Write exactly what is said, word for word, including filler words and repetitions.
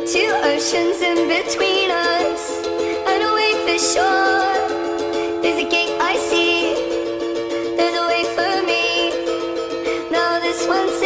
Two oceans in between us, and away for shore. There's a gate I see, there's a way for me. Now this one's